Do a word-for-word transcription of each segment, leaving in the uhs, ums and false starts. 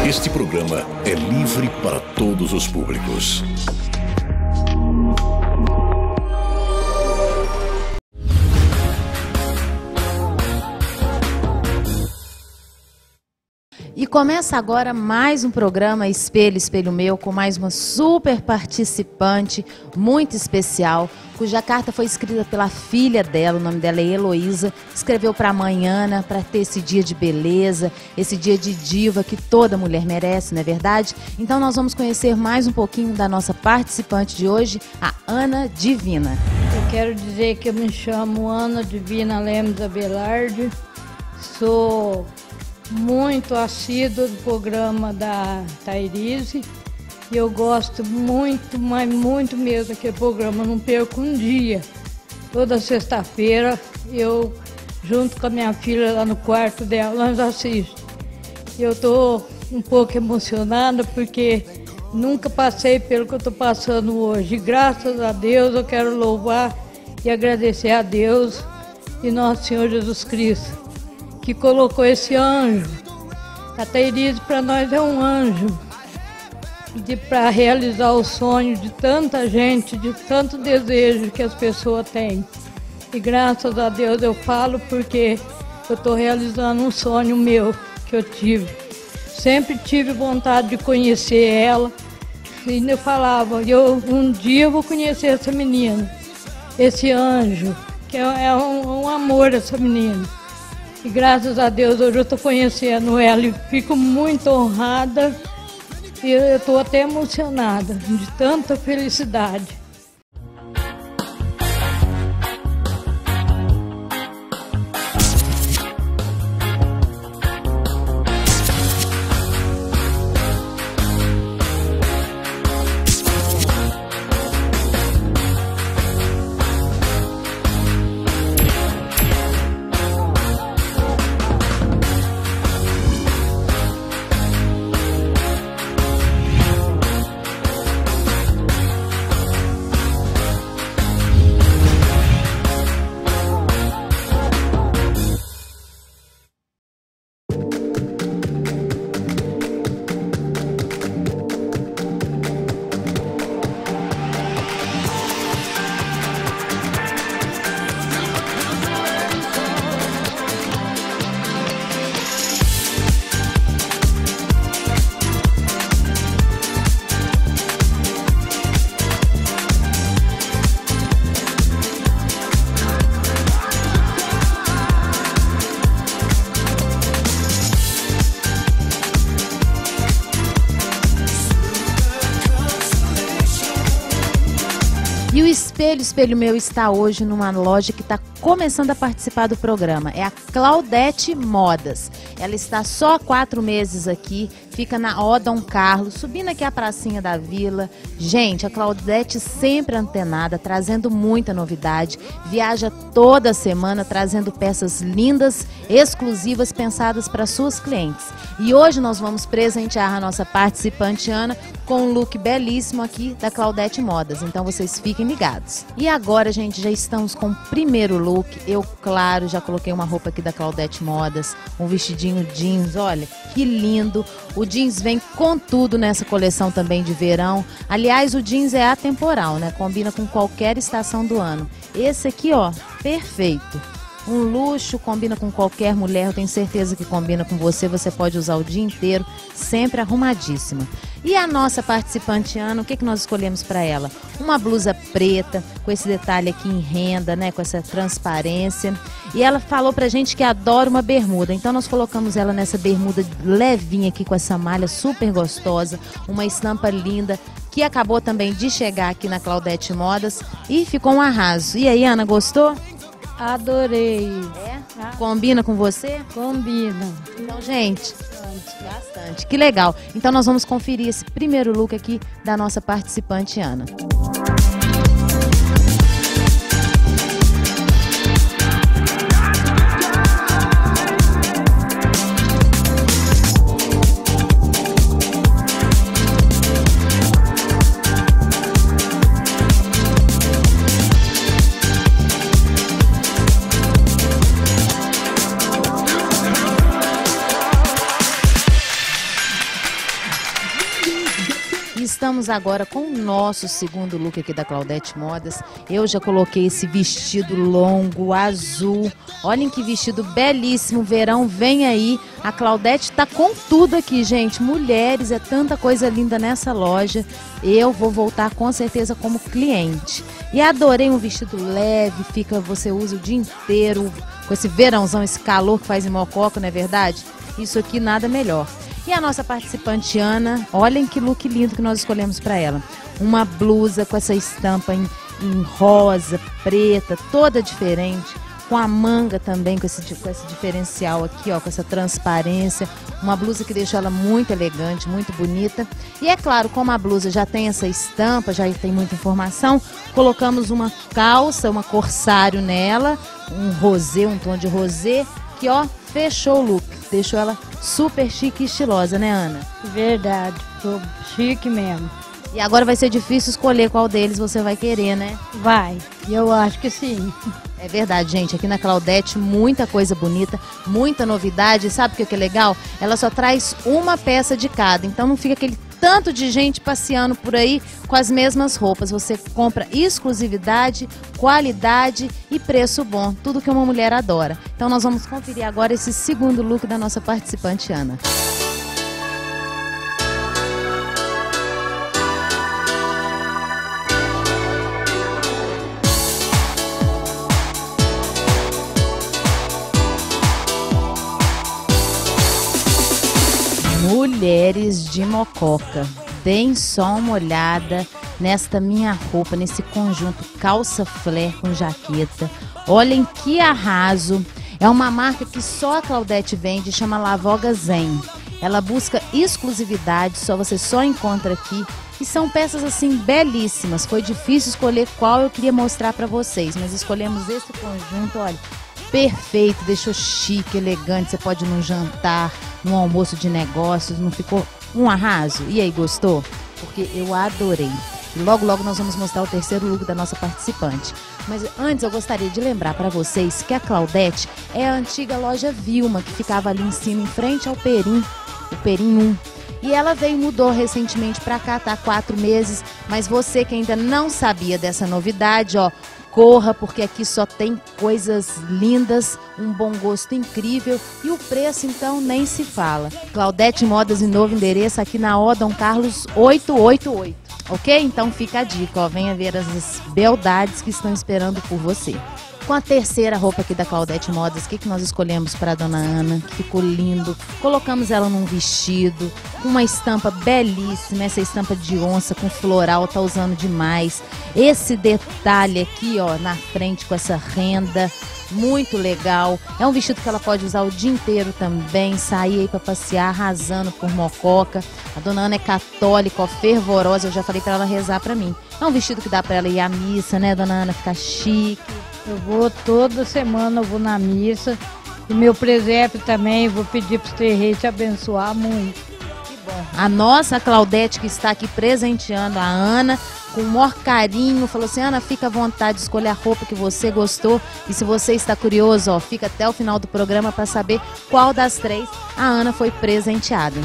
Este programa é livre para todos os públicos. E começa agora mais um programa Espelho, Espelho Meu, com mais uma super participante muito especial, cuja carta foi escrita pela filha dela, o nome dela é Heloísa, escreveu para a mãe Ana, para ter esse dia de beleza, esse dia de diva que toda mulher merece, não é verdade? Então nós vamos conhecer mais um pouquinho da nossa participante de hoje, a Ana Divina. Eu quero dizer que eu me chamo Ana Divina Lemos Abelardi, sou muito assídua do programa da Thairise e eu gosto muito, mas muito mesmo daquele programa, não perco um dia. Toda sexta-feira eu, junto com a minha filha lá no quarto dela, nós assistimos. Eu estou um pouco emocionada porque nunca passei pelo que eu estou passando hoje. Graças a Deus eu quero louvar e agradecer a Deus e nosso Senhor Jesus Cristo, que colocou esse anjo. A Thairise para nós é um anjo para realizar o sonho de tanta gente, de tanto desejo que as pessoas têm. E graças a Deus eu falo porque eu estou realizando um sonho meu que eu tive. Sempre tive vontade de conhecer ela e eu falava, eu, um dia eu vou conhecer essa menina, esse anjo, que é, é um, um amor essa menina. E graças a Deus hoje eu estou conhecendo ela e fico muito honrada e eu estou até emocionada de tanta felicidade. E o Espelho, Espelho Meu está hoje numa loja que está começando a participar do programa. É a Claudete Modas. Ela está só há quatro meses aqui, fica na O Dom Carlos, subindo aqui a pracinha da vila. Gente, a Claudete sempre antenada, trazendo muita novidade. Viaja toda semana trazendo peças lindas, exclusivas, pensadas para suas clientes. E hoje nós vamos presentear a nossa participante Ana com um look belíssimo aqui da Claudete Modas. Então vocês fiquem ligados. E agora, gente, já estamos com o primeiro look. Eu, claro, já coloquei uma roupa aqui da Claudete Modas, um vestidinho jeans, olha, que lindo. O jeans vem com tudo nessa coleção também de verão. Aliás, o jeans é atemporal, né? Combina com qualquer estação do ano. Esse aqui, ó, perfeito. Um luxo, combina com qualquer mulher, eu tenho certeza que combina com você, você pode usar o dia inteiro, sempre arrumadíssima. E a nossa participante Ana, o que, que nós escolhemos para ela? Uma blusa preta, com esse detalhe aqui em renda, né, com essa transparência. E ela falou pra gente que adora uma bermuda, então nós colocamos ela nessa bermuda levinha aqui, com essa malha super gostosa, uma estampa linda, que acabou também de chegar aqui na Claudete Modas e ficou um arraso. E aí, Ana, gostou? Adorei. É? Combina com você? Combina. Então, gente, bastante. Que legal. Então, nós vamos conferir esse primeiro look aqui da nossa participante, Ana. estamos agora com o nosso segundo look aqui da Claudete Modas. Eu já coloquei esse vestido longo, azul. Olhem que vestido belíssimo, verão vem aí. A Claudete tá com tudo aqui, gente. Mulheres, é tanta coisa linda nessa loja. Eu vou voltar com certeza como cliente. E adorei um vestido leve, fica, você usa o dia inteiro, com esse verãozão, esse calor que faz em Mococa, não é verdade? Isso aqui nada melhor. E a nossa participante Ana, olhem que look lindo que nós escolhemos para ela. Uma blusa com essa estampa em, em rosa, preta, toda diferente. Com a manga também, com esse, com esse diferencial aqui, ó, com essa transparência. Uma blusa que deixa ela muito elegante, muito bonita. E é claro, como a blusa já tem essa estampa, já tem muita informação, colocamos uma calça, uma corsário nela, um rosé, um tom de rosé, que ó, fechou o look. Deixou ela super chique e estilosa, né, Ana? Verdade, tô chique mesmo. E agora vai ser difícil escolher qual deles você vai querer, né? Vai, eu acho que sim. É verdade, gente. Aqui na Claudete, muita coisa bonita, muita novidade. Sabe o que é, que é legal? Ela só traz uma peça de cada. Então não fica aquele tanto de gente passeando por aí com as mesmas roupas. Você compra exclusividade, qualidade e preço bom. Tudo que uma mulher adora. Então nós vamos conferir agora esse segundo look da nossa participante, Ana. Mulheres de Mococa, deem só uma olhada nesta minha roupa, nesse conjunto calça flare com jaqueta. Olhem que arraso. É uma marca que só a Claudete vende, chama Lavoga Zen. Ela busca exclusividade, só você só encontra aqui. E são peças assim belíssimas. Foi difícil escolher qual eu queria mostrar para vocês, mas escolhemos esse conjunto, olha. Perfeito, deixou chique, elegante, você pode ir num jantar, num almoço de negócios, não ficou um arraso? E aí, gostou? Porque eu adorei. E logo, logo nós vamos mostrar o terceiro look da nossa participante. Mas antes eu gostaria de lembrar para vocês que a Claudete é a antiga loja Vilma, que ficava ali em cima, em frente ao Perim, o Perim um. E ela veio, mudou recentemente para cá, tá há quatro meses, mas você que ainda não sabia dessa novidade, ó, corra, porque aqui só tem coisas lindas, um bom gosto incrível e o preço então nem se fala. Claudete Modas em novo endereço aqui na O Dom Carlos oitocentos e oitenta e oito, ok? Então fica a dica, ó, venha ver as beldades que estão esperando por você. Com a terceira roupa aqui da Claudete Modas, o que, que nós escolhemos para a dona Ana? Que ficou lindo. Colocamos ela num vestido, com uma estampa belíssima, essa estampa de onça com floral, tá usando demais. Esse detalhe aqui, ó, na frente com essa renda, muito legal. É um vestido que ela pode usar o dia inteiro também, sair aí para passear, arrasando por Mococa. A dona Ana é católica, ó, fervorosa, eu já falei para ela rezar para mim. É um vestido que dá para ela ir à missa, né, dona Ana? Ficar chique. Eu vou toda semana, eu vou na missa. E meu presépio também, vou pedir para os terreiros te abençoar muito. Que bom. A nossa Claudete que está aqui presenteando a Ana com o maior carinho, falou assim, Ana, fica à vontade de escolher a roupa que você gostou. E se você está curioso, ó, fica até o final do programa para saber qual das três a Ana foi presenteada.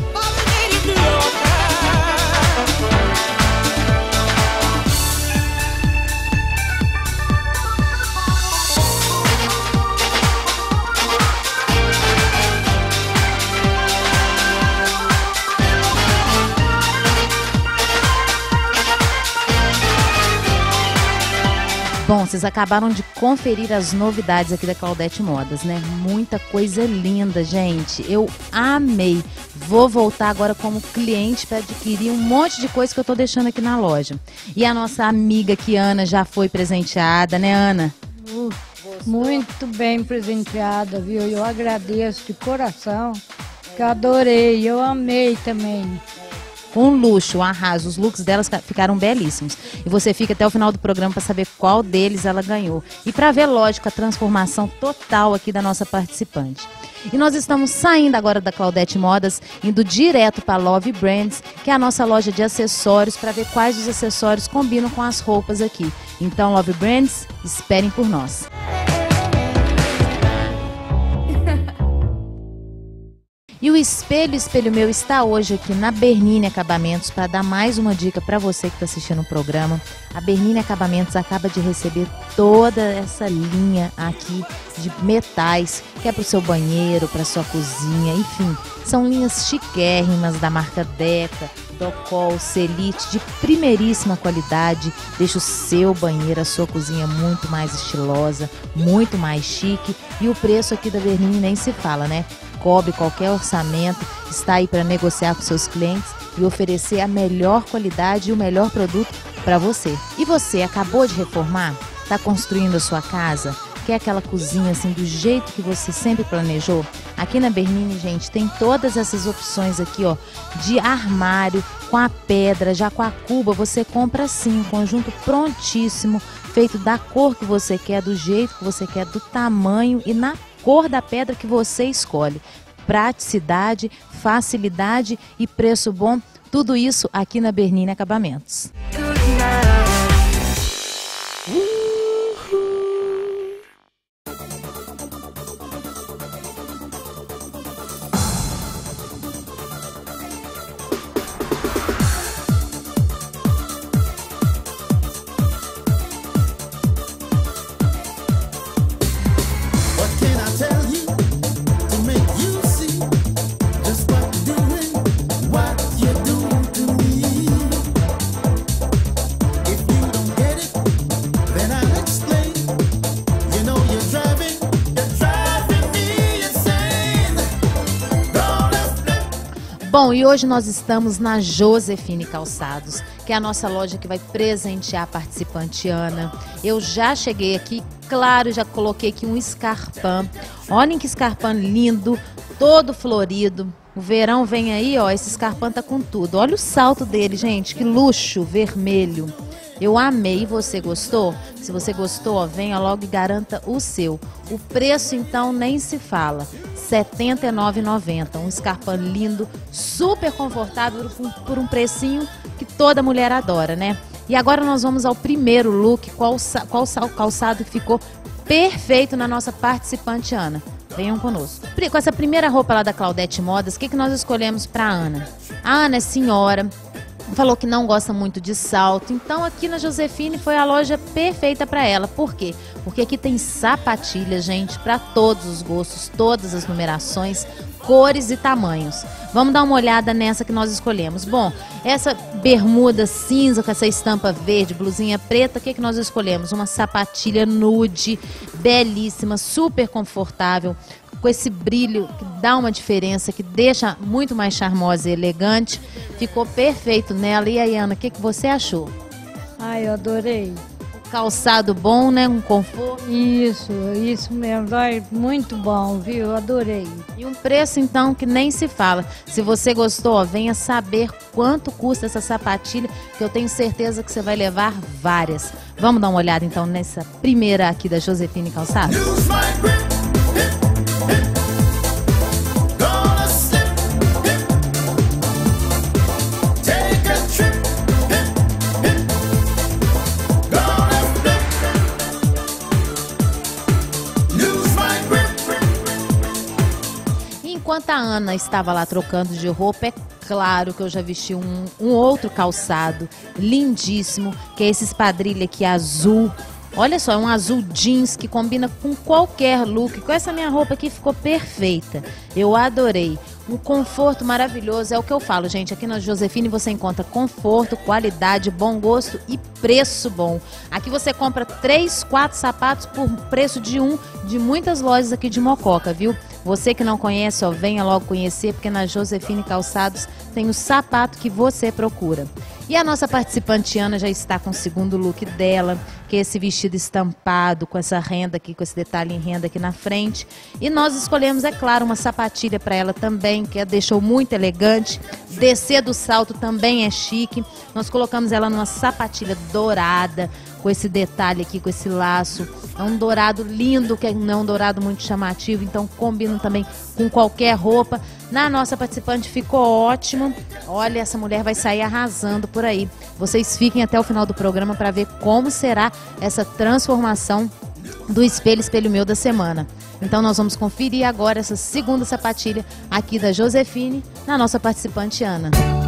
Bom, vocês acabaram de conferir as novidades aqui da Claudete Modas, né? Muita coisa linda, gente. Eu amei. Vou voltar agora como cliente para adquirir um monte de coisa que eu tô deixando aqui na loja. E a nossa amiga aqui, Ana, já foi presenteada, né, Ana? Uh, muito bem presenteada, viu? Eu agradeço de coração, que eu adorei, eu amei também. Com luxo, um arraso. Os looks delas ficaram belíssimos. E você fica até o final do programa para saber qual deles ela ganhou. E para ver, lógico, a transformação total aqui da nossa participante. E nós estamos saindo agora da Claudete Modas, indo direto para a Love Brands, que é a nossa loja de acessórios, para ver quais os acessórios combinam com as roupas aqui. Então, Love Brands, esperem por nós. E o Espelho, Espelho Meu está hoje aqui na Bernini Acabamentos para dar mais uma dica para você que está assistindo o programa. A Bernini Acabamentos acaba de receber toda essa linha aqui de metais, que é para o seu banheiro, para sua cozinha, enfim. São linhas chiquérrimas da marca Deca, Docol, Celite, de primeiríssima qualidade. Deixa o seu banheiro, a sua cozinha muito mais estilosa, muito mais chique. E o preço aqui da Bernini nem se fala, né? Cobre qualquer orçamento, está aí para negociar com seus clientes e oferecer a melhor qualidade e o melhor produto para você. E você acabou de reformar? Está construindo a sua casa? Quer aquela cozinha assim do jeito que você sempre planejou? Aqui na Bernini, gente, tem todas essas opções aqui, ó, de armário com a pedra, já com a cuba. Você compra assim, um conjunto prontíssimo, feito da cor que você quer, do jeito que você quer, do tamanho e na cor da pedra que você escolhe. Praticidade, facilidade e preço bom, tudo isso aqui na Bernini Acabamentos. Bom, e hoje nós estamos na Josefine Calçados, que é a nossa loja que vai presentear a participante Ana. Eu já cheguei aqui, claro, já coloquei aqui um escarpão. Olhem que escarpão lindo, todo florido. O verão vem aí, ó, esse escarpão tá com tudo. Olha o salto dele, gente, que luxo, vermelho. Eu amei, você gostou? Se você gostou, ó, venha logo e garanta o seu. O preço, então, nem se fala. setenta e nove reais e noventa centavos. Um escarpão lindo, super confortável, por um precinho que toda mulher adora, né? E agora nós vamos ao primeiro look, qual, qual calçado que ficou perfeito na nossa participante Ana. Venham conosco. Com essa primeira roupa lá da Claudete Modas, o que, que nós escolhemos para Ana? A Ana é senhora, falou que não gosta muito de salto, então aqui na Josefine foi a loja perfeita para ela. Por quê? Porque aqui tem sapatilha, gente, para todos os gostos, todas as numerações, cores e tamanhos. Vamos dar uma olhada nessa que nós escolhemos. Bom, essa bermuda cinza com essa estampa verde, blusinha preta, o que, que nós escolhemos? Uma sapatilha nude, belíssima, super confortável, com esse brilho que dá uma diferença, que deixa muito mais charmosa e elegante. Ficou perfeito nela. E aí, Ana, o que, que você achou? Ai, eu adorei. Calçado bom, né? Um conforto. Isso, isso mesmo. Ai, muito bom, viu? Eu adorei. E um preço, então, que nem se fala. Se você gostou, ó, venha saber quanto custa essa sapatilha, que eu tenho certeza que você vai levar várias. Vamos dar uma olhada, então, nessa primeira aqui da Josefine Calçados? Enquanto a Ana estava lá trocando de roupa, é claro que eu já vesti um, um outro calçado lindíssimo, que é esse espadrilha aqui azul. Olha só, é um azul jeans que combina com qualquer look. Com essa minha roupa aqui ficou perfeita. Eu adorei. Um conforto maravilhoso, é o que eu falo, gente. Aqui na Josefine você encontra conforto, qualidade, bom gosto e preço bom. Aqui você compra três, quatro sapatos por preço de um de muitas lojas aqui de Mococa, viu? Você que não conhece, ó, venha logo conhecer, porque na Josefine Calçados tem o sapato que você procura. E a nossa participante Ana já está com o segundo look dela, que é esse vestido estampado, com essa renda aqui, com esse detalhe em renda aqui na frente. E nós escolhemos, é claro, uma sapatilha para ela também, que a deixou muito elegante. Descer do salto também é chique. Nós colocamos ela numa sapatilha dourada, com esse detalhe aqui, com esse laço. É um dourado lindo, que não é um dourado muito chamativo, então combina também com qualquer roupa. Na nossa participante ficou ótimo. Olha, essa mulher vai sair arrasando por aí. Vocês fiquem até o final do programa para ver como será essa transformação do Espelho, Espelho Meu da semana. Então nós vamos conferir agora essa segunda sapatilha aqui da Josefine, na nossa participante Ana.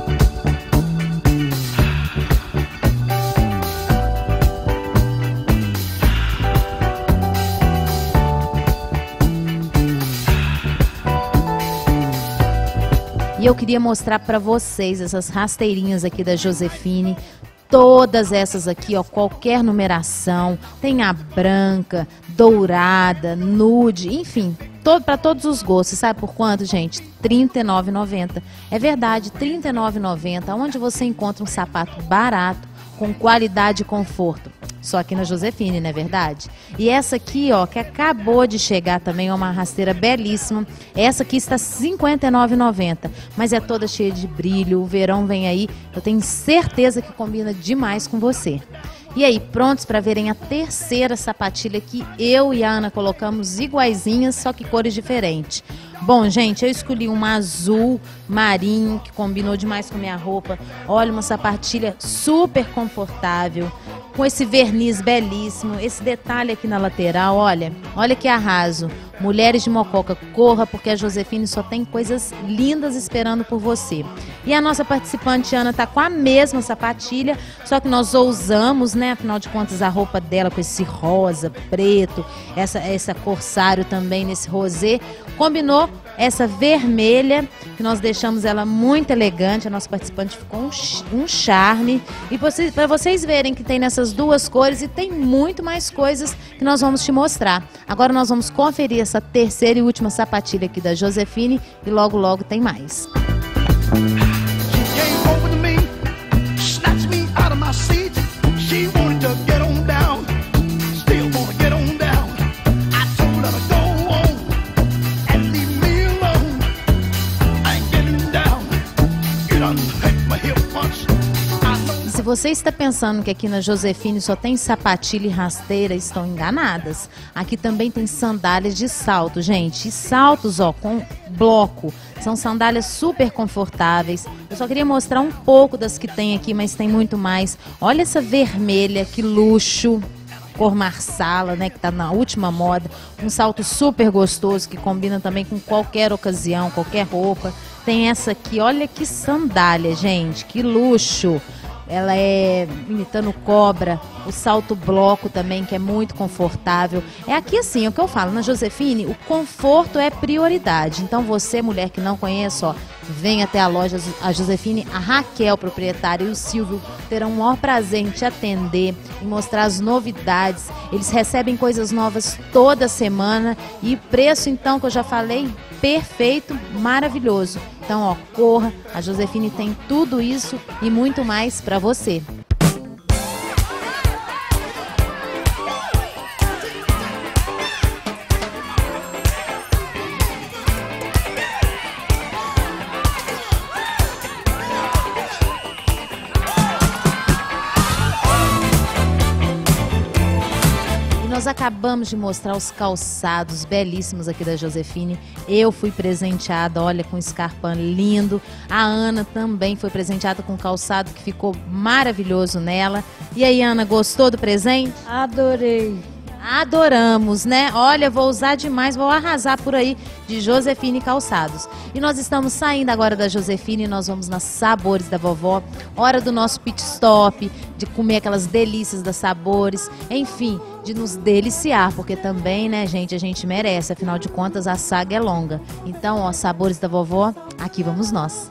E eu queria mostrar para vocês essas rasteirinhas aqui da Josefine. Todas essas aqui, ó, qualquer numeração. Tem a branca, dourada, nude, enfim, todo, para todos os gostos. Sabe por quanto, gente? trinta e nove reais e noventa centavos. É verdade, trinta e nove reais e noventa centavos. Onde você encontra um sapato barato, com qualidade e conforto. Só aqui na Josefine, não é verdade? E essa aqui, ó, que acabou de chegar também, é uma rasteira belíssima. Essa aqui está cinquenta e nove reais e noventa centavos, mas é toda cheia de brilho. O verão vem aí, eu tenho certeza que combina demais com você. E aí, prontos para verem a terceira sapatilha que eu e a Ana colocamos iguaizinhas, só que cores diferentes. Bom, gente, eu escolhi uma azul marinho, que combinou demais com a minha roupa. Olha, uma sapatilha super confortável, com esse verniz belíssimo, esse detalhe aqui na lateral, olha, olha que arraso. Mulheres de Mococa, corra, porque a Josefine só tem coisas lindas esperando por você. E a nossa participante Ana tá com a mesma sapatilha, só que nós ousamos, né? Afinal de contas, a roupa dela com esse rosa, preto, essa, essa corsário também nesse rosé, combinou essa vermelha, que nós deixamos ela muito elegante. A nossa participante ficou um, um charme. E você, para vocês verem que tem nessas duas cores, e tem muito mais coisas que nós vamos te mostrar. Agora nós vamos conferir essa terceira e última sapatilha aqui da Josefine, e logo logo tem mais. Se você está pensando que aqui na Josefine só tem sapatilha e rasteira, estão enganadas. Aqui também tem sandálias de salto, gente. E saltos, ó, com bloco. São sandálias super confortáveis. Eu só queria mostrar um pouco das que tem aqui, mas tem muito mais. Olha essa vermelha, que luxo. Cor marsala, né, que tá na última moda. Um salto super gostoso, que combina também com qualquer ocasião, qualquer roupa. Tem essa aqui, olha que sandália, gente, que luxo. Ela é imitando cobra, o salto bloco também, que é muito confortável. É aqui assim, é o que eu falo, na Josefine, o conforto é prioridade. Então você, mulher que não conhece, ó, vem até a loja, a Josefine, a Raquel, proprietária, e o Silvio terão o maior prazer em te atender, em mostrar as novidades. Eles recebem coisas novas toda semana, e preço, então, que eu já falei, perfeito, maravilhoso. Então, ó, corra, a Josefine tem tudo isso e muito mais para você. Nós acabamos de mostrar os calçados belíssimos aqui da Josefine. Eu fui presenteada, olha, com um escarpão lindo. A Ana também foi presenteada com um calçado que ficou maravilhoso nela. E aí, Ana, gostou do presente? Adorei. Adoramos, né? Olha, vou usar demais, vou arrasar por aí de Josefine Calçados. E nós estamos saindo agora da Josefine e nós vamos nas Sabores da Vovó. Hora do nosso pit stop, de comer aquelas delícias das Sabores, enfim, de nos deliciar, porque também, né, gente, a gente merece, afinal de contas a saga é longa. Então, ó, Sabores da Vovó, aqui vamos nós.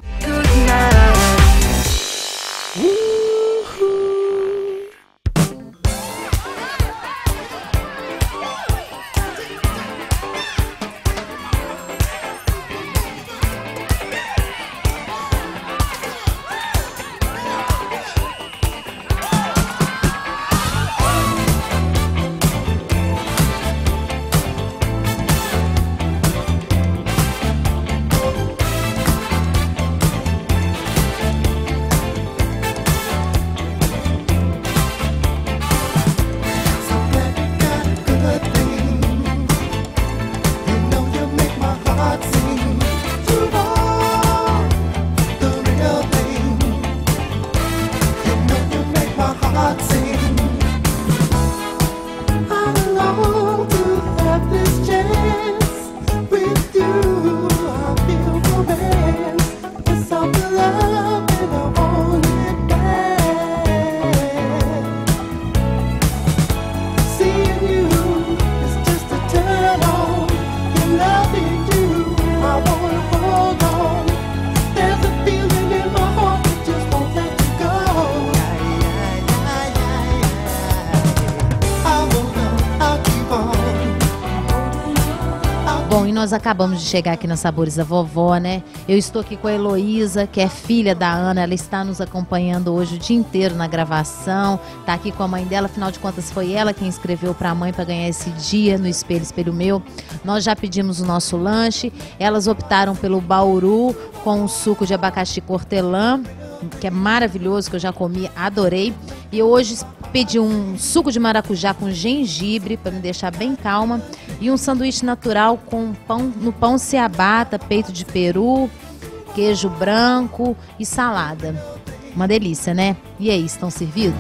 nós acabamos de chegar aqui na Sabores da Vovó, né? Eu estou aqui com a Heloísa, que é filha da Ana. Ela está nos acompanhando hoje o dia inteiro na gravação. Tá aqui com a mãe dela, afinal de contas foi ela quem escreveu para a mãe para ganhar esse dia no Espelho, Espelho Meu. Nós já pedimos o nosso lanche. Elas optaram pelo bauru com o suco de abacaxi hortelã, que é maravilhoso, que eu já comi, adorei. E hoje pedi um suco de maracujá com gengibre para me deixar bem calma e um sanduíche natural com pão, no pão ciabatta, peito de peru, queijo branco e salada. Uma delícia, né? E aí, estão servidos?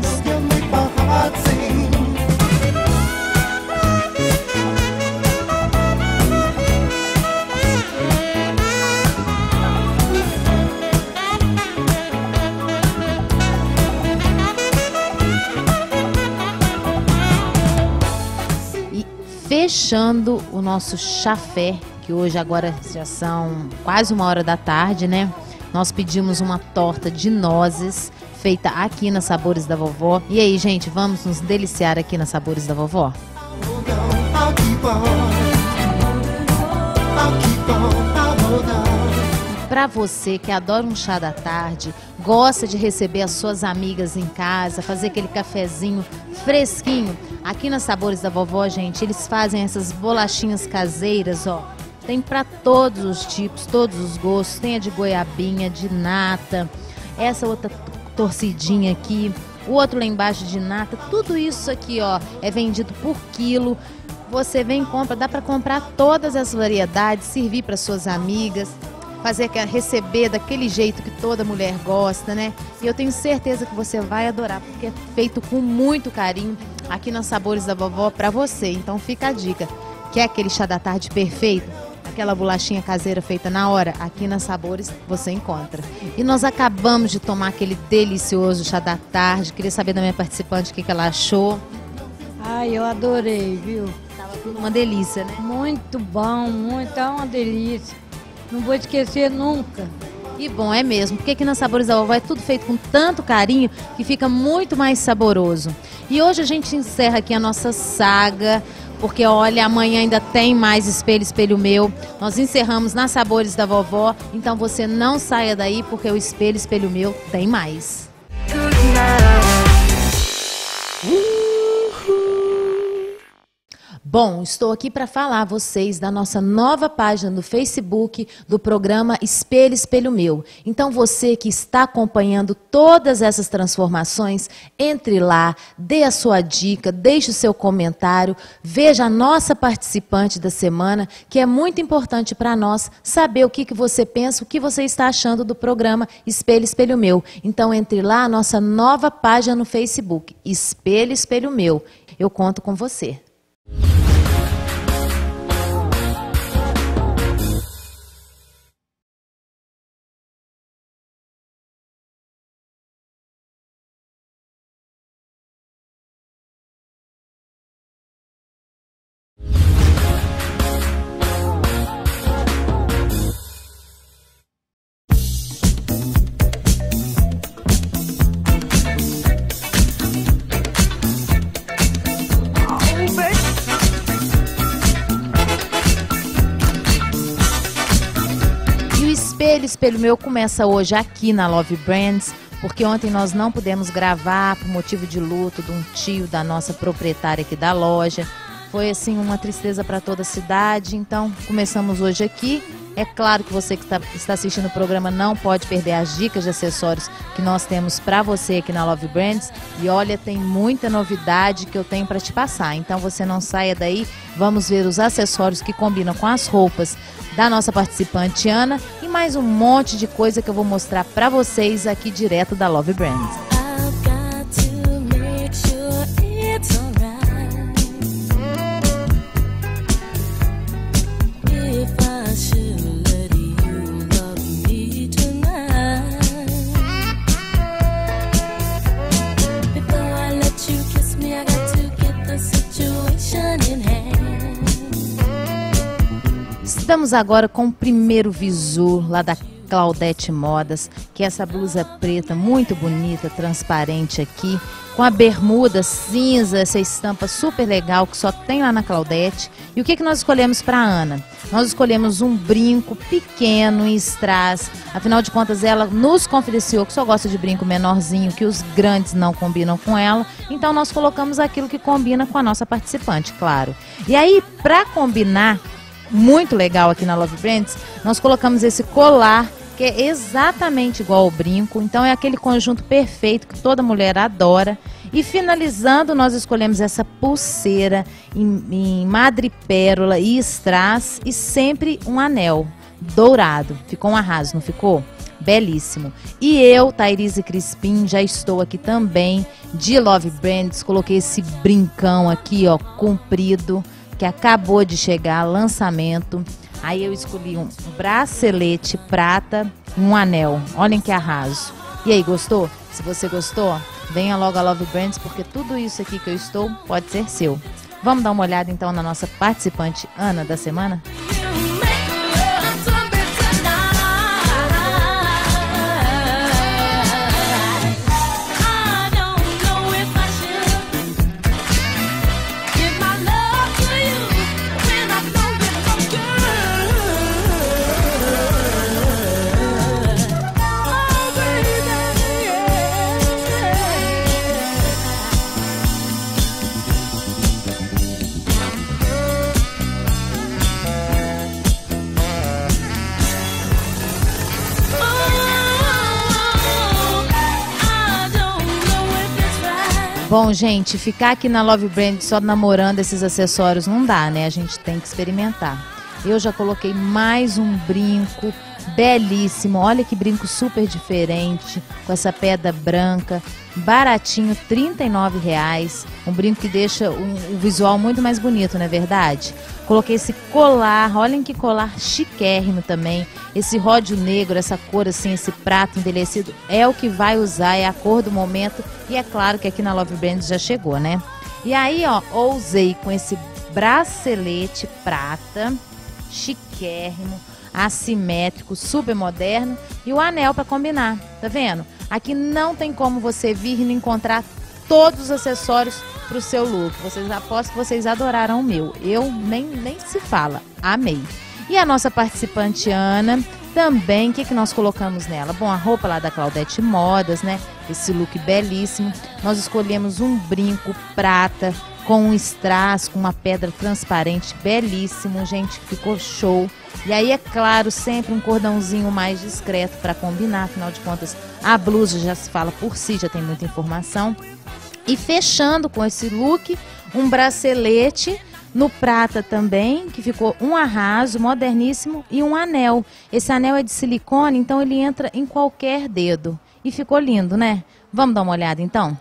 Fechando o nosso chafé, que hoje agora já são quase uma hora da tarde, né? Nós pedimos uma torta de nozes feita aqui na Sabores da Vovó. E aí, gente, vamos nos deliciar aqui na Sabores da Vovó? Para você que adora um chá da tarde, gosta de receber as suas amigas em casa, fazer aquele cafezinho fresquinho, aqui nas Sabores da Vovó, gente, eles fazem essas bolachinhas caseiras, ó. Tem para todos os tipos, todos os gostos. Tem a de goiabinha, de nata, essa outra torcidinha aqui, o outro lá embaixo de nata. Tudo isso aqui, ó, é vendido por quilo. Você vem e compra, dá para comprar todas as variedades, servir para suas amigas, fazer receber daquele jeito que toda mulher gosta, né? E eu tenho certeza que você vai adorar, porque é feito com muito carinho aqui nas Sabores da Vovó para você. Então fica a dica. Quer aquele chá da tarde perfeito? Aquela bolachinha caseira feita na hora? Aqui nas Sabores você encontra. E nós acabamos de tomar aquele delicioso chá da tarde. Queria saber da minha participante o que, que ela achou. Ai, eu adorei, viu? Tava tudo uma delícia, né? Muito bom, muito, é uma delícia. Não vou esquecer nunca. E bom, é mesmo, porque aqui nas Sabores da Vovó é tudo feito com tanto carinho que fica muito mais saboroso. E hoje a gente encerra aqui a nossa saga, porque olha, amanhã ainda tem mais Espelho, Espelho Meu. Nós encerramos nas Sabores da Vovó, então você não saia daí, porque o Espelho, Espelho Meu tem mais. Bom, estou aqui para falar a vocês da nossa nova página no Facebook do programa Espelho, Espelho Meu. Então você que está acompanhando todas essas transformações, entre lá, dê a sua dica, deixe o seu comentário, veja a nossa participante da semana, que é muito importante para nós saber o que, que você pensa, o que você está achando do programa Espelho, Espelho Meu. Então entre lá, a nossa nova página no Facebook, Espelho, Espelho Meu. Eu conto com você. Espelho, Espelho Meu começa hoje aqui na Love Brands, porque ontem nós não pudemos gravar por motivo de luto de um tio da nossa proprietária aqui da loja. Foi assim uma tristeza para toda a cidade, então começamos hoje aqui. É claro que você que está, está assistindo o programa não pode perder as dicas de acessórios que nós temos para você aqui na Love Brands. E olha, tem muita novidade que eu tenho para te passar. Então você não saia daí, vamos ver os acessórios que combinam com as roupas da nossa participante Ana e mais um monte de coisa que eu vou mostrar para vocês aqui direto da Love Brands. Estamos agora com o primeiro visu lá da Claudete Modas, que é essa blusa preta muito bonita, transparente aqui, com a bermuda cinza, essa estampa super legal que só tem lá na Claudete. E o que, que nós escolhemos para Ana? Nós escolhemos um brinco pequeno em strass, afinal de contas ela nos confidenciou que só gosta de brinco menorzinho, que os grandes não combinam com ela, então nós colocamos aquilo que combina com a nossa participante, claro. E aí, para combinar, muito legal aqui na Love Brands, nós colocamos esse colar que é exatamente igual ao brinco, então é aquele conjunto perfeito que toda mulher adora. E finalizando, nós escolhemos essa pulseira em, em madrepérola e strass e sempre um anel dourado. Ficou um arraso, não ficou? Belíssimo. E eu, Thairisa Crispim, já estou aqui também de Love Brands, coloquei esse brincão aqui, ó, comprido, que acabou de chegar, lançamento. Aí eu escolhi um bracelete prata e um anel. Olhem que arraso. E aí, gostou? Se você gostou, venha logo a Love Brands, porque tudo isso aqui que eu estou pode ser seu. Vamos dar uma olhada então na nossa participante Ana da semana? Bom, gente, ficar aqui na Love Brand só namorando esses acessórios não dá, né? A gente tem que experimentar. Eu já coloquei mais um brinco belíssimo. Olha que brinco super diferente, com essa pedra branca, baratinho, trinta e nove reais. Um brinco que deixa o, o visual muito mais bonito, não é verdade? Coloquei esse colar, olhem que colar chiquérrimo também. Esse ródio negro, essa cor assim, esse prato envelhecido, é o que vai usar, é a cor do momento. E é claro que aqui na Love Brands já chegou, né? E aí, ó, ousei com esse bracelete prata, chiquérrimo, assimétrico, super moderno, e o anel para combinar, tá vendo? Aqui não tem como você vir e encontrar todos os acessórios pro seu look. Vocês aposto que vocês adoraram o meu. Eu nem, nem se fala, amei. E a nossa participante Ana também, o que, que nós colocamos nela? Bom, a roupa lá da Claudete Modas, né? Esse look belíssimo. Nós escolhemos um brinco prata com um strass, com uma pedra transparente, belíssimo, gente, ficou show. E aí, é claro, sempre um cordãozinho mais discreto para combinar, afinal de contas, a blusa já se fala por si, já tem muita informação. E fechando com esse look, um bracelete no prata também, que ficou um arraso, moderníssimo, e um anel. Esse anel é de silicone, então ele entra em qualquer dedo. E ficou lindo, né? Vamos dar uma olhada, então?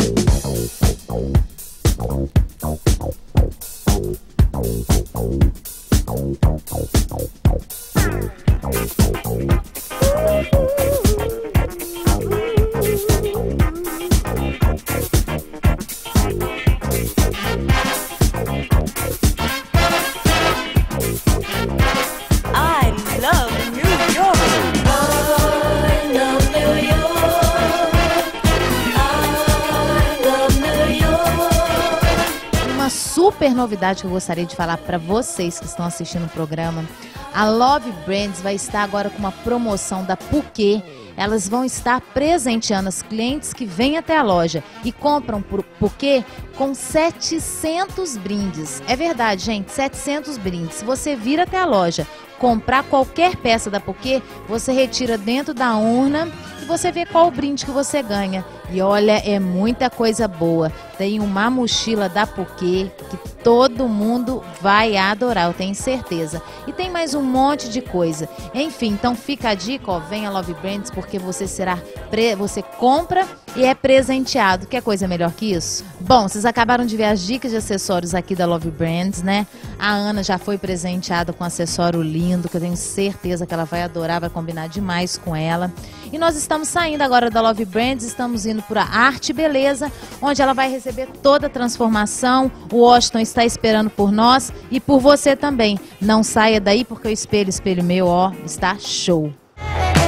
Super novidade que eu gostaria de falar para vocês que estão assistindo o programa. A Love Brands vai estar agora com uma promoção da Puquê. Elas vão estar presenteando as clientes que vêm até a loja e compram por Puquê com setecentos brindes. É verdade, gente, setecentos brindes. Se você vir até a loja, comprar qualquer peça da Puquê, você retira dentro da urna e você vê qual o brinde que você ganha. E olha, é muita coisa boa. Tem uma mochila da Puquê que todo mundo vai adorar, eu tenho certeza. E tem mais um monte de coisa. Enfim, então fica a dica, ó, vem a Love Brands, porque você será pre... você compra e é presenteado. Quer coisa melhor que isso? Bom, vocês acabaram de ver as dicas de acessórios aqui da Love Brands, né? A Ana já foi presenteada com um acessório lindo, que eu tenho certeza que ela vai adorar, vai combinar demais com ela. E nós estamos saindo agora da Love Brands, estamos indo para a Arte e Beleza, onde ela vai receber toda a transformação. O Washington está esperando por nós e por você também. Não saia daí, porque o espelho, espelho meu, ó, está show.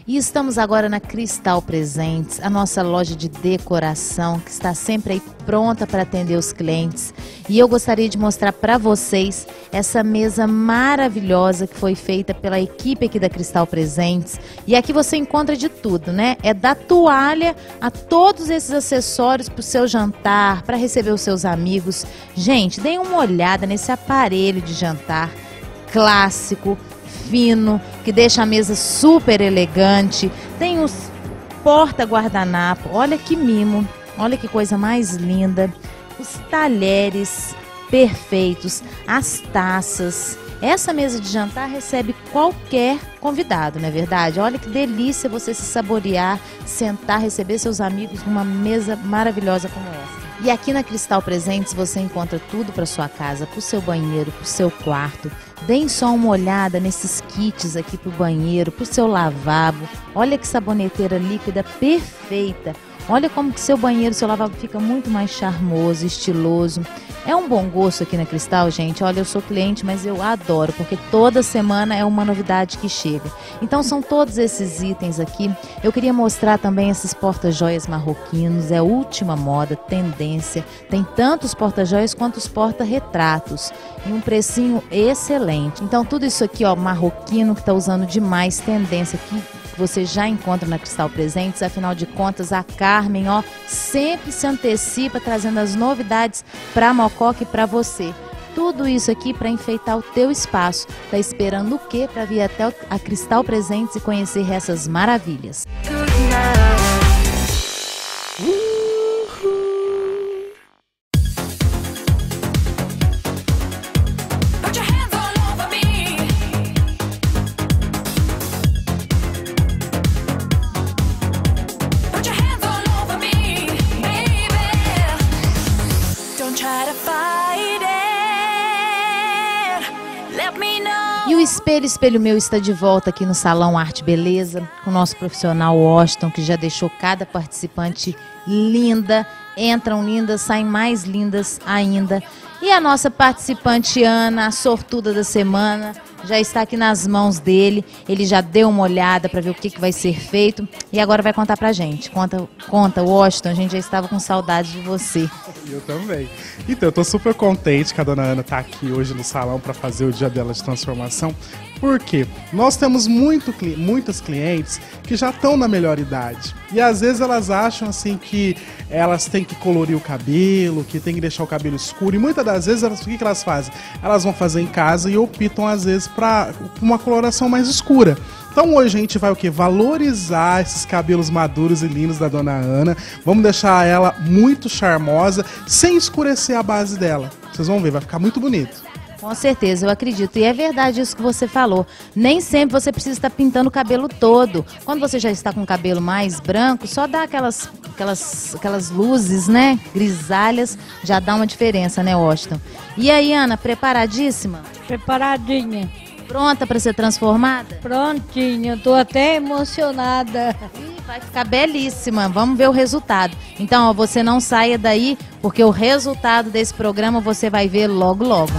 E estamos agora na Cristal Presentes, a nossa loja de decoração que está sempre aí pronta para atender os clientes. E eu gostaria de mostrar para vocês essa mesa maravilhosa que foi feita pela equipe aqui da Cristal Presentes. E aqui você encontra de tudo, né? É da toalha a todos esses acessórios para o seu jantar, para receber os seus amigos. Gente, deem uma olhada nesse aparelho de jantar clássico, fino, que deixa a mesa super elegante. Tem os porta-guardanapo, olha que mimo, olha que coisa mais linda. Os talheres perfeitos, as taças. Essa mesa de jantar recebe qualquer convidado, não é verdade? Olha que delícia você se saborear, sentar, receber seus amigos numa mesa maravilhosa como essa. E aqui na Cristal Presentes você encontra tudo para sua casa, para o seu banheiro, para o seu quarto. Deem só uma olhada nesses kits aqui para o banheiro, para o seu lavabo. Olha que saboneteira líquida perfeita. Olha como que seu banheiro, seu lavabo fica muito mais charmoso, estiloso. É um bom gosto aqui na Cristal, gente. Olha, eu sou cliente, mas eu adoro, porque toda semana é uma novidade que chega. Então são todos esses itens aqui. Eu queria mostrar também esses porta-joias marroquinos. É a última moda, tendência. Tem tanto os porta-joias quanto os porta-retratos. E um precinho excelente. Então tudo isso aqui, ó, marroquino, que tá usando demais, tendência aqui. Você já encontra na Cristal Presentes, afinal de contas a Carmen, ó, sempre se antecipa trazendo as novidades para Mococa e para você. Tudo isso aqui para enfeitar o teu espaço. Tá esperando o quê para vir até a Cristal Presentes e conhecer essas maravilhas? E o Espelho, Espelho Meu está de volta aqui no Salão Arte Beleza, com o nosso profissional Washington, que já deixou cada participante linda. Entram lindas, saem mais lindas ainda. E a nossa participante Ana, a sortuda da semana, já está aqui nas mãos dele. Ele já deu uma olhada para ver o que, que vai ser feito e agora vai contar pra gente. Conta, conta, Washington, a gente já estava com saudade de você. Eu também. Então, eu tô super contente que a dona Ana tá aqui hoje no salão para fazer o dia dela de transformação. Porque nós temos muito, muitas clientes que já estão na melhor idade. E às vezes elas acham assim que elas têm que colorir o cabelo, que tem que deixar o cabelo escuro. E muitas das vezes, elas, o que, que elas fazem? Elas vão fazer em casa e optam às vezes para uma coloração mais escura. Então hoje a gente vai o quê? Valorizar esses cabelos maduros e lindos da dona Ana. Vamos deixar ela muito charmosa, sem escurecer a base dela. Vocês vão ver, vai ficar muito bonito. Com certeza, eu acredito. E é verdade isso que você falou. Nem sempre você precisa estar pintando o cabelo todo. Quando você já está com o cabelo mais branco, só dá aquelas, aquelas, aquelas luzes, né? Grisalhas, já dá uma diferença, né, Washington? E aí, Ana, preparadíssima? Preparadinha. Pronta para ser transformada? Prontinha, eu tô até emocionada. Ih, vai ficar belíssima, vamos ver o resultado. Então, ó, você não saia daí, porque o resultado desse programa você vai ver logo, logo.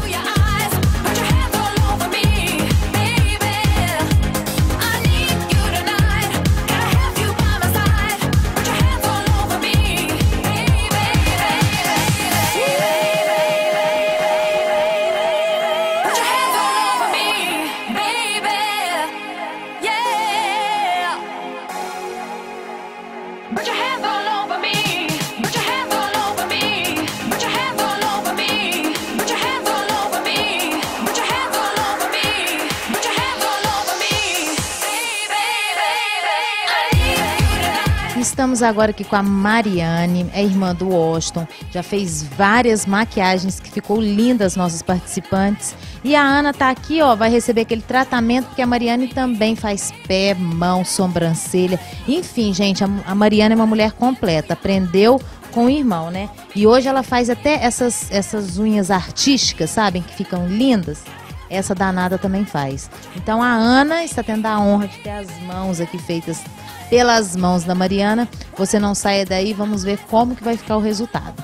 Estamos agora aqui com a Mariane, é irmã do Washington, já fez várias maquiagens que ficou linda as nossas participantes. E a Ana tá aqui, ó, vai receber aquele tratamento, porque a Mariane também faz pé, mão, sobrancelha. Enfim, gente, a, a Mariane é uma mulher completa, aprendeu com o irmão, né? E hoje ela faz até essas, essas unhas artísticas, sabem, que ficam lindas. Essa danada também faz. Então a Ana está tendo a honra de ter as mãos aqui feitas pelas mãos da Mariana. Você não saia daí, vamos ver como que vai ficar o resultado.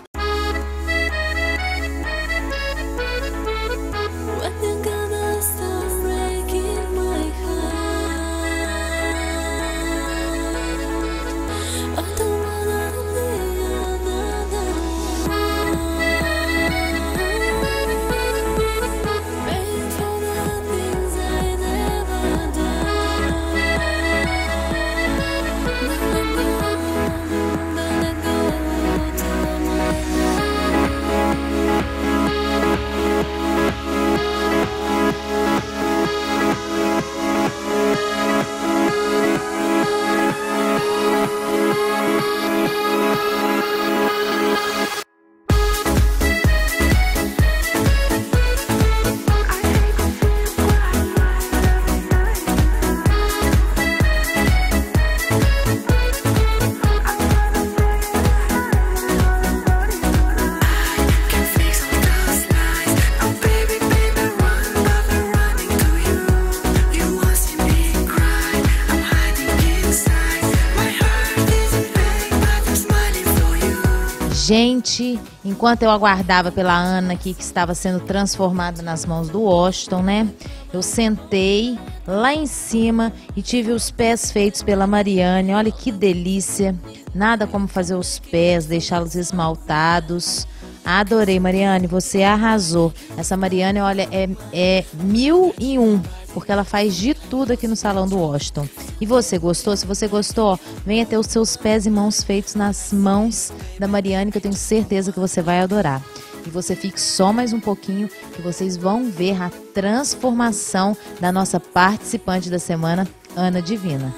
Gente, enquanto eu aguardava pela Ana aqui, que estava sendo transformada nas mãos do Washington, né? Eu sentei lá em cima e tive os pés feitos pela Mariane. Olha que delícia. Nada como fazer os pés, deixá-los esmaltados. Adorei, Mariane, você arrasou. Essa Mariane, olha, é, é mil e um, porque ela faz de tudo aqui no Salão do Washington. E você gostou? Se você gostou, ó, venha ter os seus pés e mãos feitos nas mãos da Mariane, que eu tenho certeza que você vai adorar. E você fique só mais um pouquinho, que vocês vão ver a transformação da nossa participante da semana, Ana Divina.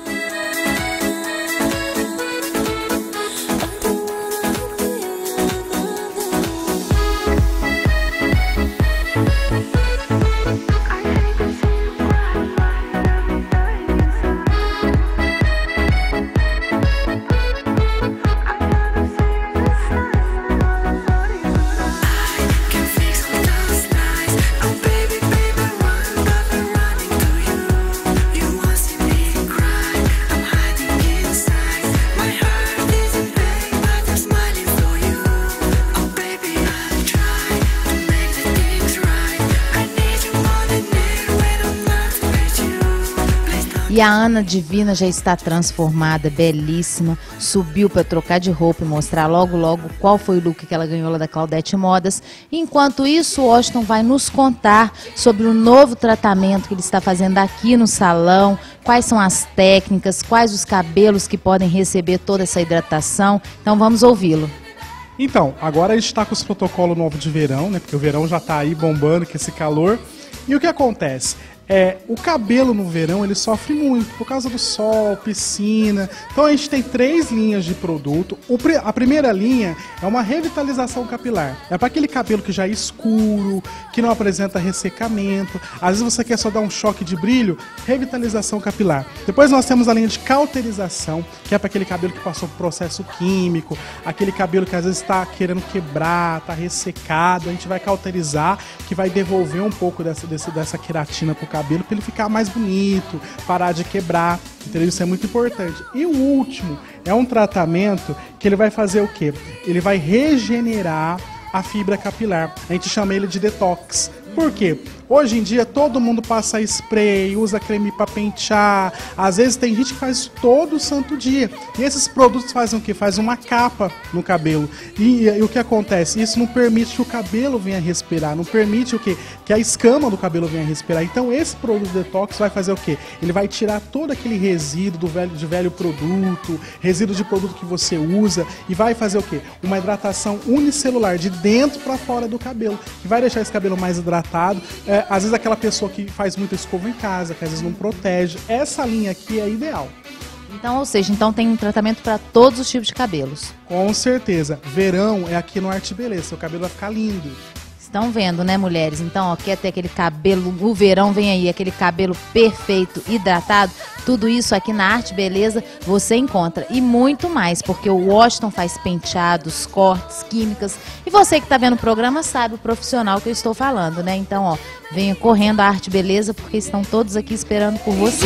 E a Ana Divina já está transformada, belíssima, subiu para trocar de roupa e mostrar logo logo qual foi o look que ela ganhou lá da Claudete Modas. Enquanto isso, o Washington vai nos contar sobre o novo tratamento que ele está fazendo aqui no salão, quais são as técnicas, quais os cabelos que podem receber toda essa hidratação. Então vamos ouvi-lo. Então, agora a gente está com os protocolos novos de verão, né? Porque o verão já está aí bombando com esse calor. E o que acontece? É, o cabelo no verão ele sofre muito por causa do sol, piscina. Então a gente tem três linhas de produto. O, a primeira linha é uma revitalização capilar. É para aquele cabelo que já é escuro, que não apresenta ressecamento. Às vezes você quer só dar um choque de brilho, revitalização capilar. Depois nós temos a linha de cauterização, que é para aquele cabelo que passou por processo químico, aquele cabelo que às vezes está querendo quebrar, está ressecado. A gente vai cauterizar, que vai devolver um pouco dessa, dessa, dessa queratina para o cabelo. cabelo para ele ficar mais bonito, parar de quebrar, entendeu? Isso é muito importante. E o último é um tratamento que ele vai fazer o quê? Ele vai regenerar a fibra capilar. A gente chama ele de detox. Por quê? Hoje em dia todo mundo passa spray, usa creme para pentear. Às vezes tem gente que faz todo santo dia. E esses produtos fazem o quê? Faz uma capa no cabelo. E, e, e o que acontece? Isso não permite que o cabelo venha respirar. Não permite o quê? Que a escama do cabelo venha respirar. Então esse produto detox vai fazer o quê? Ele vai tirar todo aquele resíduo do velho, de velho produto, resíduo de produto que você usa, e vai fazer o quê? Uma hidratação unicelular de dentro para fora do cabelo, que vai deixar esse cabelo mais hidratado. É, às vezes aquela pessoa que faz muita escova em casa, que às vezes não protege, essa linha aqui é ideal. Então, ou seja, então tem um tratamento para todos os tipos de cabelos. Com certeza. Verão é aqui no Arte Beleza, seu cabelo vai ficar lindo. Estão vendo, né, mulheres? Então, ó, quer ter aquele cabelo, o verão vem aí, aquele cabelo perfeito, hidratado, tudo isso aqui na Arte Beleza você encontra. E muito mais, porque o Washington faz penteados, cortes, químicas. E você que está vendo o programa sabe o profissional que eu estou falando, né? Então, ó, venha correndo à Arte Beleza, porque estão todos aqui esperando por você.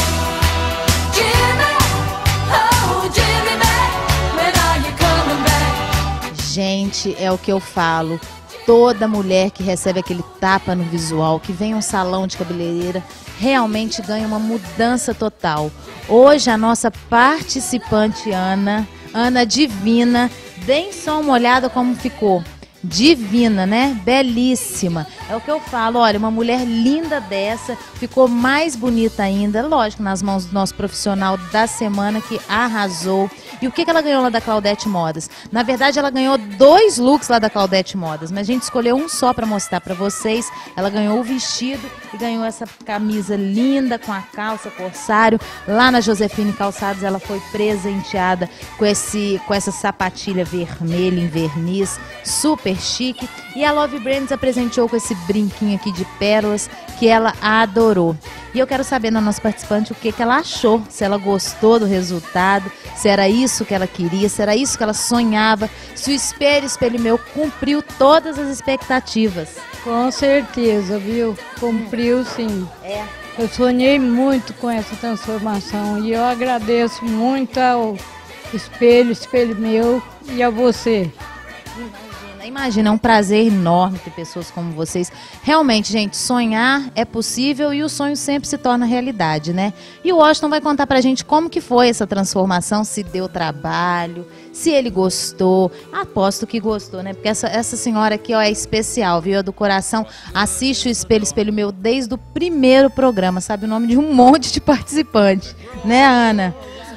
Gente, é o que eu falo. Toda mulher que recebe aquele tapa no visual, que vem a um salão de cabeleireira, realmente ganha uma mudança total. Hoje a nossa participante Ana, Ana Divina, deem só uma olhada como ficou. Divina, né? Belíssima. É o que eu falo, olha, uma mulher linda dessa, ficou mais bonita ainda, lógico, nas mãos do nosso profissional da semana que arrasou. E o que que ela ganhou lá da Claudete Modas? Na verdade, ela ganhou dois looks lá da Claudete Modas, mas a gente escolheu um só para mostrar para vocês. Ela ganhou o vestido e ganhou essa camisa linda com a calça corsário. Lá na Josefine Calçados, ela foi presenteada com, esse, com essa sapatilha vermelha em verniz, super chique. E a Love Brands apresentou com esse brinquinho aqui de pérolas que ela adorou. E eu quero saber da nossa participante o que, que ela achou, se ela gostou do resultado, se era isso que ela queria, se era isso que ela sonhava, se o espelho, espelho meu, cumpriu todas as expectativas. Com certeza, viu? Cumpriu sim. É. Eu sonhei muito com essa transformação e eu agradeço muito ao espelho, espelho meu e a você. Imagina, imagina, é um prazer enorme ter pessoas como vocês. Realmente, gente, sonhar é possível e o sonho sempre se torna realidade, né? E o Washington vai contar pra gente como que foi essa transformação, se deu trabalho, se ele gostou. Aposto que gostou, né? Porque essa, essa senhora aqui, ó, é especial, viu? É do coração. Assiste o Espelho, Espelho Meu desde o primeiro programa, sabe o nome de um monte de participantes, né, Ana?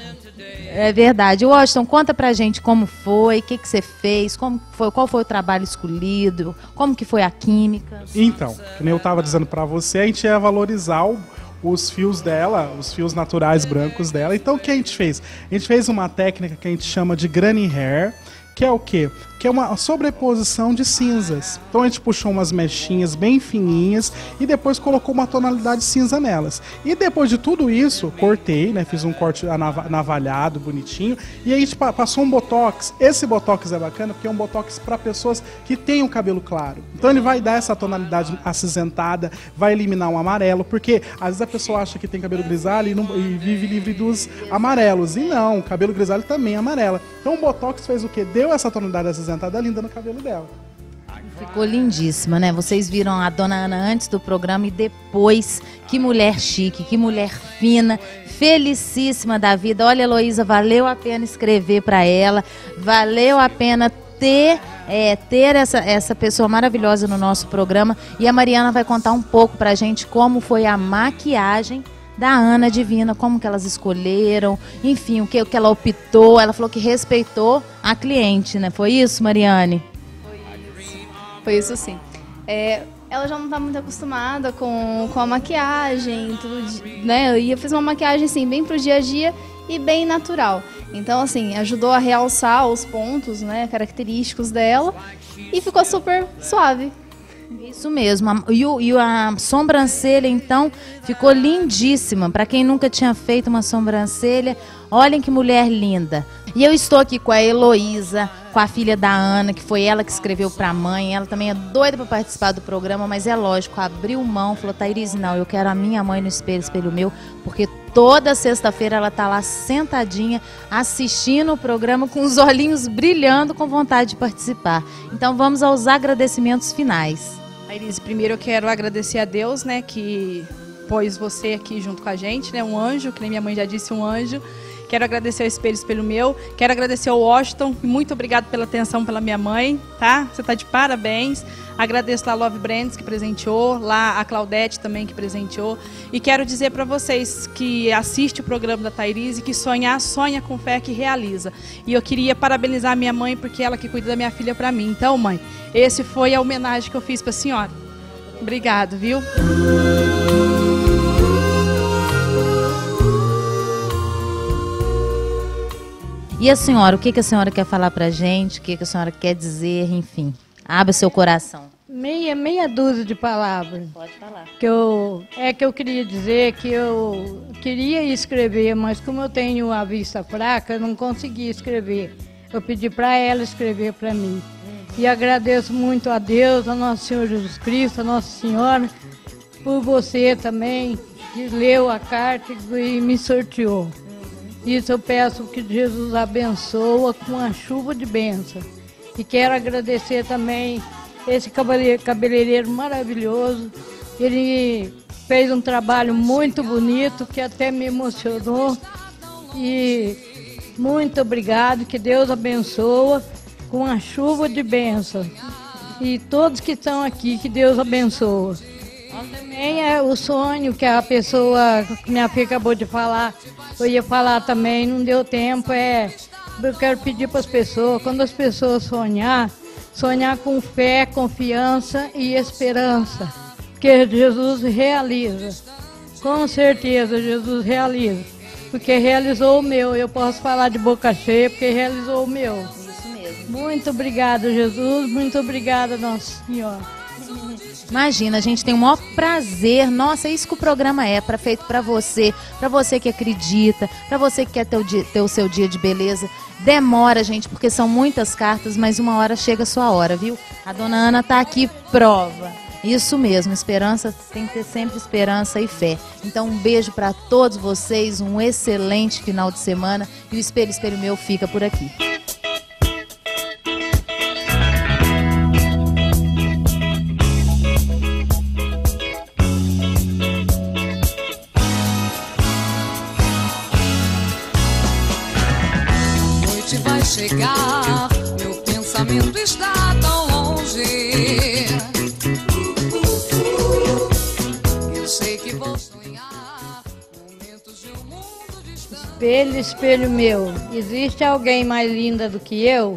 É verdade. Washington, conta pra gente como foi, o que, que você fez, como foi, qual foi o trabalho escolhido, como que foi a química. Então, como eu estava dizendo pra você, a gente ia valorizar o, os fios dela, os fios naturais brancos dela. Então, o que a gente fez? A gente fez uma técnica que a gente chama de granny hair, que é o quê? Que é uma sobreposição de cinzas. Então a gente puxou umas mechinhas bem fininhas e depois colocou uma tonalidade cinza nelas. E depois de tudo isso, cortei, né? Fiz um corte navalhado, bonitinho. E aí a gente passou um botox. Esse botox é bacana porque é um botox para pessoas que têm o cabelo claro. Então ele vai dar essa tonalidade acinzentada, vai eliminar o amarelo, porque às vezes a pessoa acha que tem cabelo grisalho e, não, e vive livre dos amarelos. E não, o cabelo grisalho também é amarela. Então o botox fez o quê? Deu essa tonalidade acinzentada linda no cabelo dela. Ficou lindíssima, né? Vocês viram a dona Ana antes do programa e depois. Que mulher chique, que mulher fina, felicíssima da vida. Olha, Heloísa, valeu a pena escrever para ela, valeu a pena ter, é, ter essa, essa pessoa maravilhosa no nosso programa. E a Mariana vai contar um pouco pra gente como foi a maquiagem da Ana Divina, como que elas escolheram, enfim, o que, o que ela optou. Ela falou que respeitou a cliente, né? Foi isso, Mariane? Foi isso, Foi isso sim. É, ela já não está muito acostumada com, com a maquiagem, tudo, né? E eu fiz uma maquiagem, assim, bem pro dia a dia e bem natural. Então, assim, ajudou a realçar os pontos, né, característicos dela e ficou super suave. Isso mesmo. E, o, e a sobrancelha, então, ficou lindíssima. Para quem nunca tinha feito uma sobrancelha, olhem que mulher linda. E eu estou aqui com a Heloísa, com a filha da Ana, que foi ela que escreveu para a mãe. Ela também é doida para participar do programa, mas é lógico, abriu mão, falou: Thaíris, não, eu quero a minha mãe no Espelho, Espelho Meu, porque toda sexta-feira ela tá lá sentadinha, assistindo o programa com os olhinhos brilhando, com vontade de participar. Então vamos aos agradecimentos finais. Thaíris, primeiro eu quero agradecer a Deus, né, que pôs você aqui junto com a gente, né, um anjo, que nem minha mãe já disse, um anjo. Quero agradecer ao Espelho, Espelho Meu. Quero agradecer ao Washington. Muito obrigado pela atenção pela minha mãe, tá? Você tá de parabéns. Agradeço lá a Love Brands, que presenteou. Lá a Claudete também, que presenteou. E quero dizer para vocês que assiste o programa da Thaíris e que sonhar, sonha com fé que realiza. E eu queria parabenizar a minha mãe, porque ela que cuida da minha filha para mim. Então, mãe, esse foi a homenagem que eu fiz para a senhora. Obrigado, viu? E a senhora, o que, que a senhora quer falar pra gente? O que, que a senhora quer dizer? Enfim, abre seu coração. Meia, meia dúzia de palavras. Pode falar. Que eu, é que eu queria dizer que eu queria escrever, mas como eu tenho a vista fraca, eu não consegui escrever. Eu pedi para ela escrever para mim. E agradeço muito a Deus, a Nosso Senhor Jesus Cristo, a Nossa Senhora, por você também, que leu a carta e me sorteou. Isso eu peço que Jesus abençoe com a chuva de bênção. E quero agradecer também esse cabeleireiro maravilhoso. Ele fez um trabalho muito bonito, que até me emocionou. E muito obrigado, que Deus abençoe com a chuva de bênção. E todos que estão aqui, que Deus abençoe. Também é o sonho que a pessoa, que minha filha acabou de falar, eu ia falar também, não deu tempo, é, eu quero pedir para as pessoas, quando as pessoas sonhar, sonhar com fé, confiança e esperança, porque Jesus realiza, com certeza Jesus realiza, porque realizou o meu, eu posso falar de boca cheia, porque realizou o meu. Isso mesmo. Muito obrigada, Jesus, muito obrigada, Nossa Senhora. Imagina, a gente tem o maior prazer. Nossa, é isso que o programa é, pra, feito para você, para você que acredita, para você que quer ter o, dia, ter o seu dia de beleza. Demora, gente, porque são muitas cartas, mas uma hora chega a sua hora, viu? A dona Ana tá aqui, prova. Isso mesmo, esperança, tem que ter sempre esperança e fé. Então um beijo para todos vocês, um excelente final de semana e o Espelho, Espelho Meu fica por aqui. chegar, meu pensamento está tão longe. Eu sei que vou sonhar momentos de um mundo distante. Espelho, espelho meu, existe alguém mais linda do que eu?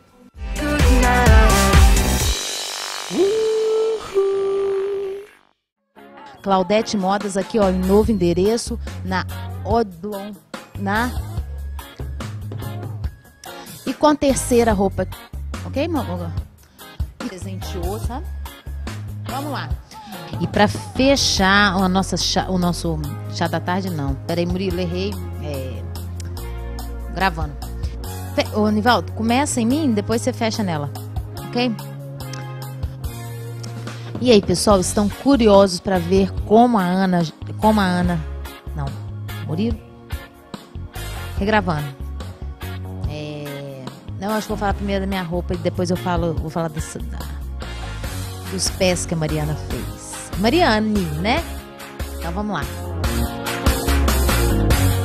Claudete Modas aqui, ó, em novo endereço, na Odlon, na... E com a terceira roupa, ok, mamãe? Presenteou, sabe? Vamos lá. E pra fechar a nossa chá, o nosso chá da tarde, não. Peraí, Murilo, errei. É... Gravando. Fe... Ô, Nivaldo, começa em mim, depois você fecha nela, ok? E aí, pessoal, estão curiosos para ver como a Ana, como a Ana, não, Murilo, regravando. É, não, acho que vou falar primeiro da minha roupa e depois eu falo, vou falar dessa, da, dos pés que a Mariana fez. Mariane, né? Então vamos lá.